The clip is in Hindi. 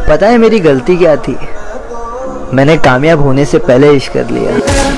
पता है मेरी गलती क्या थी? मैंने कामयाब होने से पहले इश्क कर लिया।